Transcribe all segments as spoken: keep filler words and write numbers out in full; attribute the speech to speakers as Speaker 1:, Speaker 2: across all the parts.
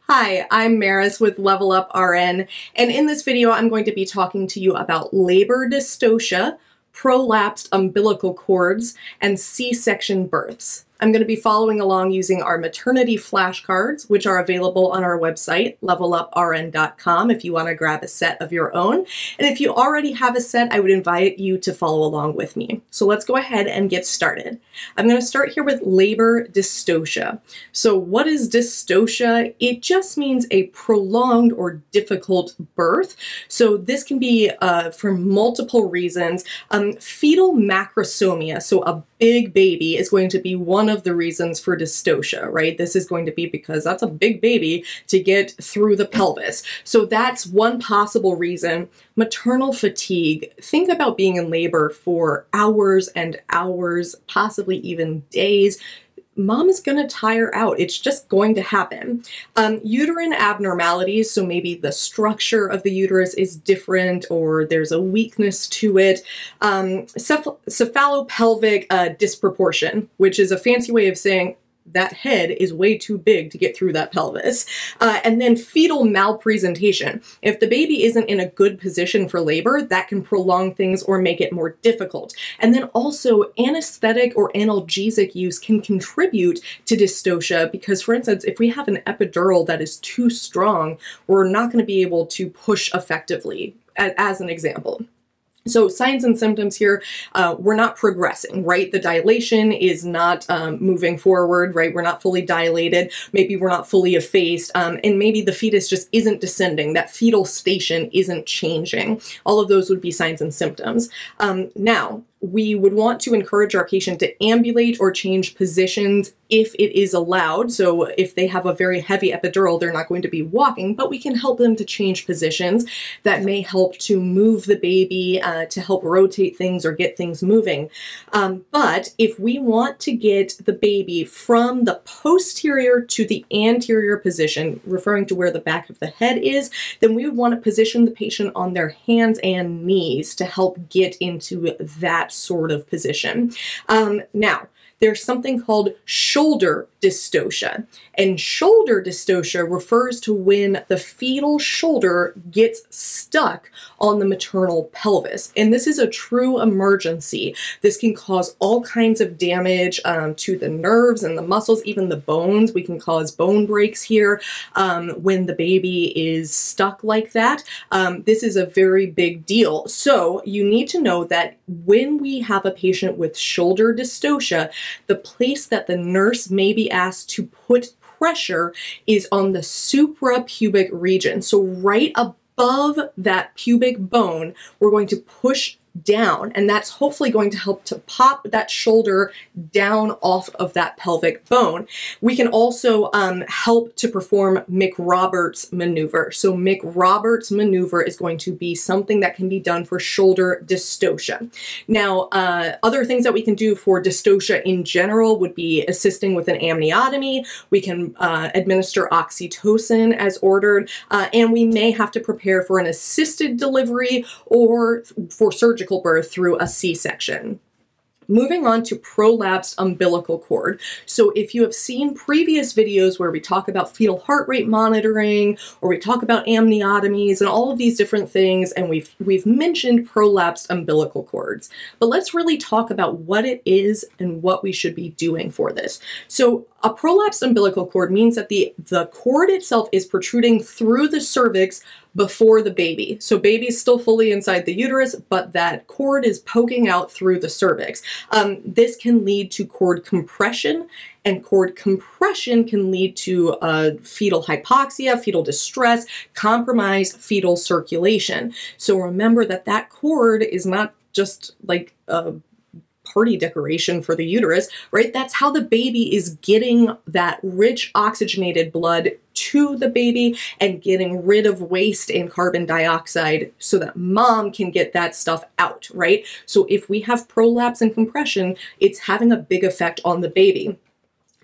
Speaker 1: Hi, I'm Meris with Level Up R N, and in this video I'm going to be talking to you about labor dystocia, prolapsed umbilical cords, and C-section births. I'm going to be following along using our maternity flashcards, which are available on our website, level up R N dot com, if you want to grab a set of your own. And if you already have a set, I would invite you to follow along with me. So let's go ahead and get started. I'm going to start here with labor dystocia. So what is dystocia? It just means a prolonged or difficult birth. So this can be uh, for multiple reasons. Um, fetal macrosomia, so a big baby, is going to be one of the reasons for dystocia, right? This is going to be because that's a big baby to get through the pelvis. So that's one possible reason. Maternal fatigue. Think about being in labor for hours and hours, possibly even days. Mom is going to tire out. It's just going to happen. Um, uterine abnormalities, so maybe the structure of the uterus is different or there's a weakness to it. Um, ceph cephalopelvic uh, disproportion, which is a fancy way of saying that head is way too big to get through that pelvis. Uh, and then fetal malpresentation. If the baby isn't in a good position for labor, that can prolong things or make it more difficult. And then also anesthetic or analgesic use can contribute to dystocia because, for instance, if we have an epidural that is too strong, we're not going to be able to push effectively, as an example. So signs and symptoms here, uh, we're not progressing, right? The dilation is not um, moving forward, right? We're not fully dilated. Maybe we're not fully effaced. Um, and maybe the fetus just isn't descending. That fetal station isn't changing. All of those would be signs and symptoms. Um, now, we would want to encourage our patient to ambulate or change positions if it is allowed. So if they have a very heavy epidural, they're not going to be walking, but we can help them to change positions. That may help to move the baby, uh, to help rotate things or get things moving. Um, but if we want to get the baby from the posterior to the anterior position, referring to where the back of the head is, then we would want to position the patient on their hands and knees to help get into that sort of position. Um, now, there's something called shoulder dystocia, and shoulder dystocia refers to when the fetal shoulder gets stuck on the maternal pelvis, and this is a true emergency. This can cause all kinds of damage um, to the nerves and the muscles, even the bones. We can cause bone breaks here um, when the baby is stuck like that. Um, this is a very big deal. So you need to know that when we have a patient with shoulder dystocia, the place that the nurse may be asked to put pressure is on the suprapubic region. So right above that pubic bone, we're going to push down, and that's hopefully going to help to pop that shoulder down off of that pelvic bone. We can also um, help to perform McRoberts maneuver. So McRoberts maneuver is going to be something that can be done for shoulder dystocia. Now, uh, other things that we can do for dystocia in general would be assisting with an amniotomy. We can uh, administer oxytocin as ordered, uh, and we may have to prepare for an assisted delivery or for surgery birth through a C-section. Moving on to prolapsed umbilical cord. So if you have seen previous videos where we talk about fetal heart rate monitoring, or we talk about amniotomies and all of these different things, and we've we've mentioned prolapsed umbilical cords. But let's really talk about what it is and what we should be doing for this. So a prolapsed umbilical cord means that the, the cord itself is protruding through the cervix before the baby. So baby's still fully inside the uterus, but that cord is poking out through the cervix. Um, this can lead to cord compression, and cord compression can lead to uh, fetal hypoxia, fetal distress, compromised fetal circulation. So remember that that cord is not just like a party decoration for the uterus, right? That's how the baby is getting that rich oxygenated blood to the baby and getting rid of waste and carbon dioxide so that mom can get that stuff out, right? So if we have prolapse and compression, it's having a big effect on the baby. Now,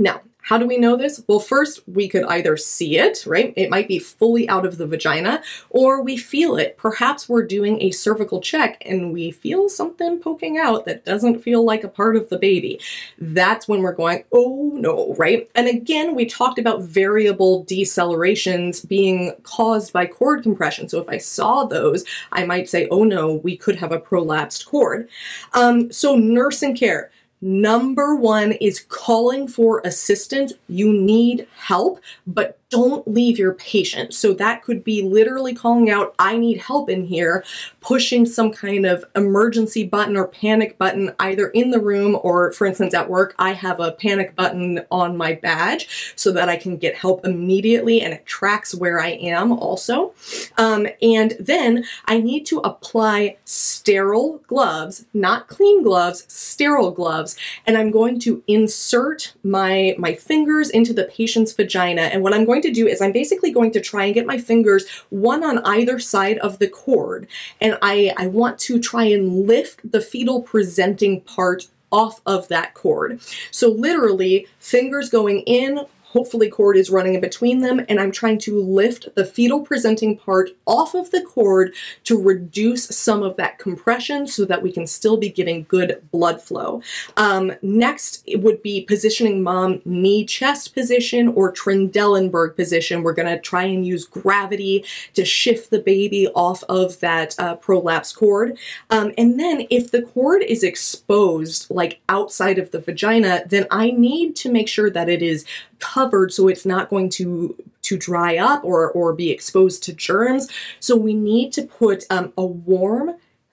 Speaker 1: How do we know this? Well, first, we could either see it, right? It might be fully out of the vagina, or we feel it. Perhaps we're doing a cervical check and we feel something poking out that doesn't feel like a part of the baby. That's when we're going, oh no, right? And again, we talked about variable decelerations being caused by cord compression. So if I saw those, I might say, oh no, we could have a prolapsed cord. Um, so nursing care. Number one is calling for assistance. You need help, but don't leave your patient. So that could be literally calling out, I need help in here, pushing some kind of emergency button or panic button either in the room or, for instance, at work, I have a panic button on my badge so that I can get help immediately and it tracks where I am also. Um, and then I need to apply sterile gloves, not clean gloves, sterile gloves. And I'm going to insert my, my fingers into the patient's vagina. And what I'm going to do is I'm basically going to try and get my fingers one on either side of the cord. And I, I want to try and lift the fetal presenting part off of that cord. So literally fingers going in, hopefully cord is running in between them, and I'm trying to lift the fetal presenting part off of the cord to reduce some of that compression so that we can still be getting good blood flow. Um, next, it would be positioning mom knee chest position or Trendelenburg position. We're going to try and use gravity to shift the baby off of that uh, prolapsed cord. Um, and then if the cord is exposed, like outside of the vagina, then I need to make sure that it is covered so it's not going to to dry up or, or be exposed to germs. So we need to put um, a warm,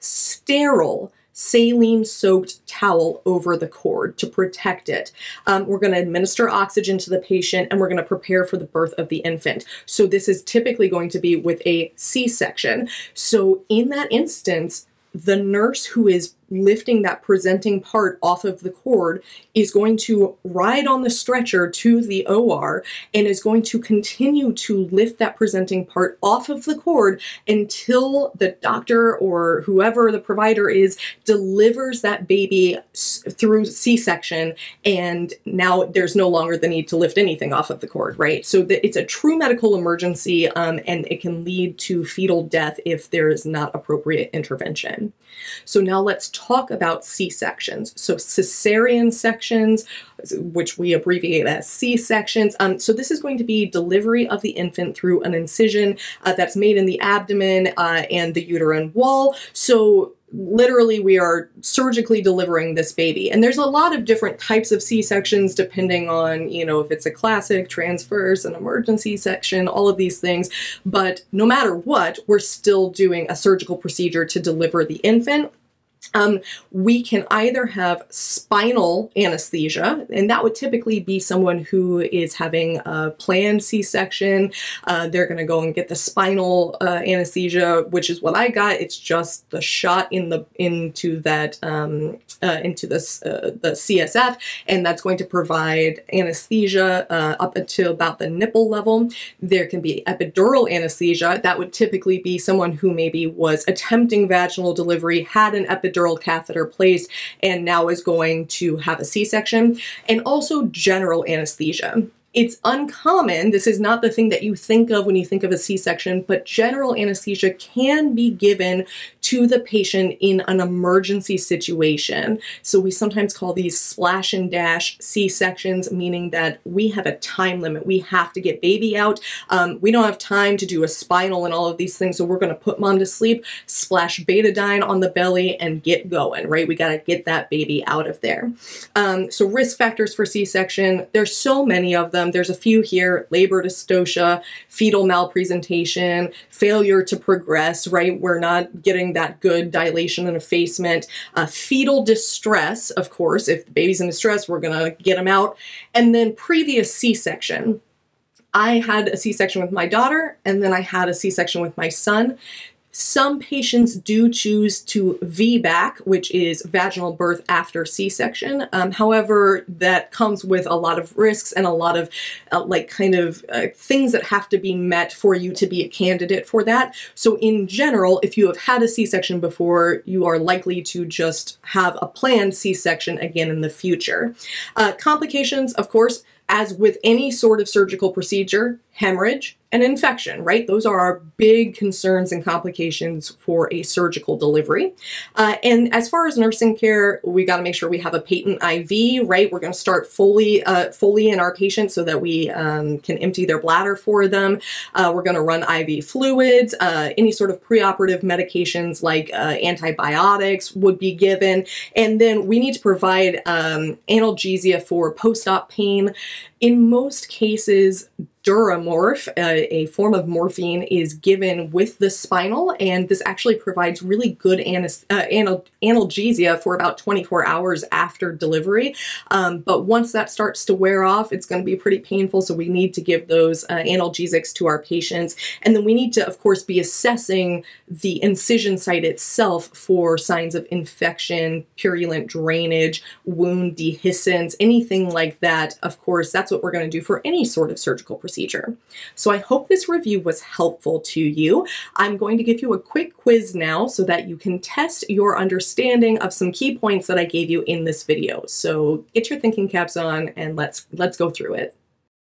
Speaker 1: sterile, saline-soaked towel over the cord to protect it. Um, we're going to administer oxygen to the patient and we're going to prepare for the birth of the infant. So this is typically going to be with a C-section. So in that instance, the nurse who is lifting that presenting part off of the cord is going to ride on the stretcher to the O R and is going to continue to lift that presenting part off of the cord until the doctor or whoever the provider is delivers that baby through C-section, and now there's no longer the need to lift anything off of the cord, right? So that it's a true medical emergency um, and it can lead to fetal death if there is not appropriate intervention. So now let's talk about C-sections. So cesarean sections, which we abbreviate as C-sections. Um, so this is going to be delivery of the infant through an incision uh, that's made in the abdomen uh, and the uterine wall. So literally we are surgically delivering this baby. And there's a lot of different types of C-sections depending on, you know, if it's a classic, transverse, an emergency section, all of these things. But no matter what, we're still doing a surgical procedure to deliver the infant. Um, we can either have spinal anesthesia, and that would typically be someone who is having a planned C-section. Uh, they're going to go and get the spinal uh, anesthesia, which is what I got. It's just the shot in the into that um, uh, into this uh, the C S F, and that's going to provide anesthesia uh, up until about the nipple level. There can be epidural anesthesia. That would typically be someone who maybe was attempting vaginal delivery, had an epidural catheter placed, and now is going to have a C-section. And also general anesthesia. It's uncommon, this is not the thing that you think of when you think of a C-section, but general anesthesia can be given to the patient in an emergency situation. So we sometimes call these slash and dash C-sections, meaning that we have a time limit. We have to get baby out. Um, we don't have time to do a spinal and all of these things, so we're going to put mom to sleep, splash betadine on the belly, and get going, right? We got to get that baby out of there. Um, so risk factors for C-section, there's so many of them. There's a few here: labor dystocia, fetal malpresentation, failure to progress, right? We're not getting that good dilation and effacement. Uh, fetal distress, of course, if the baby's in distress, we're gonna get them out. And then previous C-section. I had a C-section with my daughter, and then I had a C-section with my son. Some patients do choose to V BAC, which is vaginal birth after C-section. Um, however, that comes with a lot of risks and a lot of uh, like kind of uh, things that have to be met for you to be a candidate for that. So in general, if you have had a C-section before, you are likely to just have a planned C-section again in the future. Uh, complications, of course, As with any sort of surgical procedure, hemorrhage and infection, right? Those are our big concerns and complications for a surgical delivery. Uh, and as far as nursing care, we got to make sure we have a patent I V, right? We're going to start fully, uh, fully in our patients so that we um, can empty their bladder for them. Uh, we're going to run I V fluids, uh, any sort of preoperative medications like uh, antibiotics would be given. And then we need to provide um, analgesia for post-op pain. In most cases, Duramorph, uh, a form of morphine, is given with the spinal, and this actually provides really good anas uh, anal analgesia for about twenty-four hours after delivery. Um, but once that starts to wear off, it's going to be pretty painful, so we need to give those uh, analgesics to our patients. And then we need to, of course, be assessing the incision site itself for signs of infection, purulent drainage, wound dehiscence, anything like that. Of course, that's what we're going to do for any sort of surgical procedure. So I hope this review was helpful to you. I'm going to give you a quick quiz now so that you can test your understanding of some key points that I gave you in this video. So get your thinking caps on and let's, let's go through it.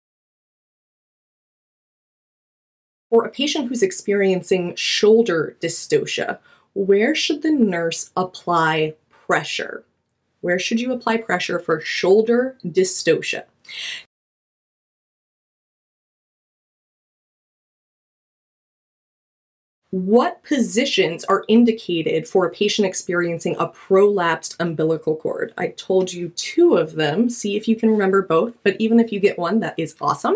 Speaker 1: For a patient who's experiencing shoulder dystocia, where should the nurse apply pressure? Where should you apply pressure for shoulder dystocia? What positions are indicated for a patient experiencing a prolapsed umbilical cord? I told you two of them. See if you can remember both, but even if you get one, that is awesome.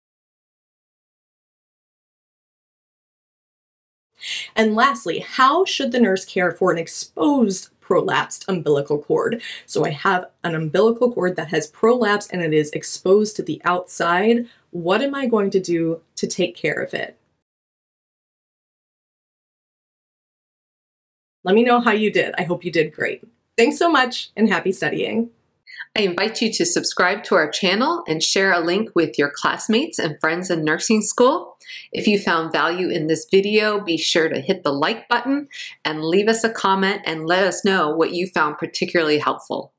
Speaker 1: And lastly, how should the nurse care for an exposed prolapsed umbilical cord? So I have an umbilical cord that has prolapsed and it is exposed to the outside. What am I going to do to take care of it? Let me know how you did. I hope you did great. Thanks so much and happy studying.
Speaker 2: I invite you to subscribe to our channel and share a link with your classmates and friends in nursing school. If you found value in this video, be sure to hit the like button and leave us a comment and let us know what you found particularly helpful.